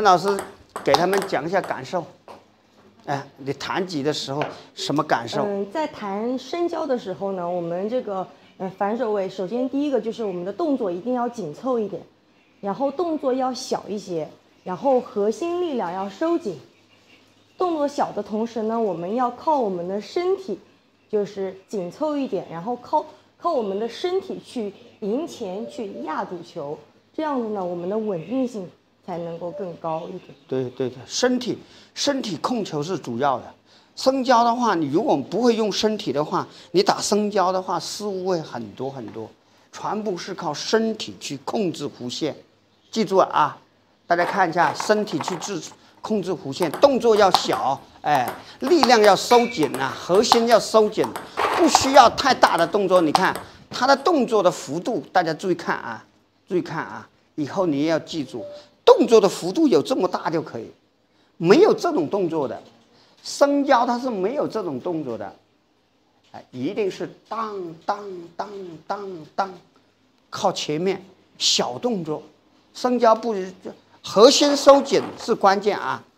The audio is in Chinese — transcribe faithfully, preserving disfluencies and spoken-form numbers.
陈老师给他们讲一下感受。哎，你弹击的时候什么感受？ 嗯，在弹深交的时候呢，我们这个呃反手位，首先第一个就是我们的动作一定要紧凑一点，然后动作要小一些，然后核心力量要收紧。动作小的同时呢，我们要靠我们的身体，就是紧凑一点，然后靠靠我们的身体去迎前去压住球，这样子呢，我们的稳定性才能够更高一点。 对对对，身体身体控球是主要的。深交的话，你如果不会用身体的话，你打深交的话失误会很多很多，全部是靠身体去控制弧线。记住啊，大家看一下，身体去制控制弧线，动作要小，哎，力量要收紧啊，核心要收紧，不需要太大的动作。你看他的动作的幅度，大家注意看啊，注意看啊，以后你也要记住。动作的幅度有这么大就可以，没有这种动作的，深交它是没有这种动作的，哎，一定是当当当当当，靠前面小动作，深交不核心收紧是关键啊。